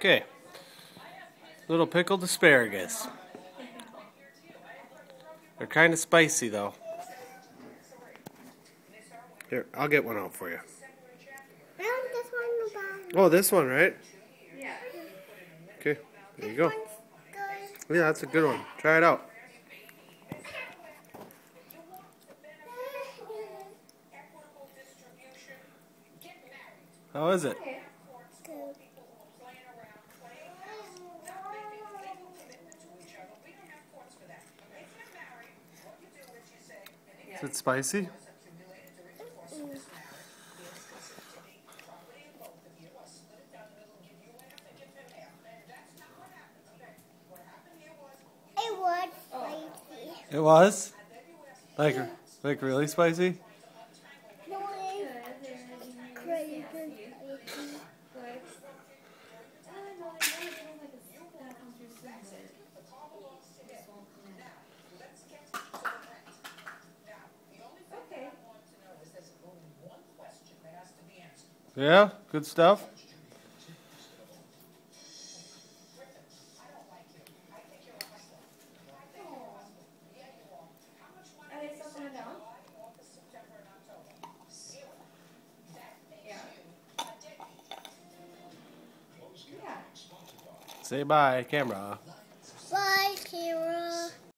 Okay. Little pickled asparagus. They're kind of spicy though. Here, I'll get one out for you. Oh, this one, right? Yeah. Okay, there you go. Yeah, that's a good one. Try it out. How is it? Is it spicy? It was spicy. It was? Like really spicy? No, it's crazy spicy. Yeah? Good stuff? Say bye, camera. Bye, Kira.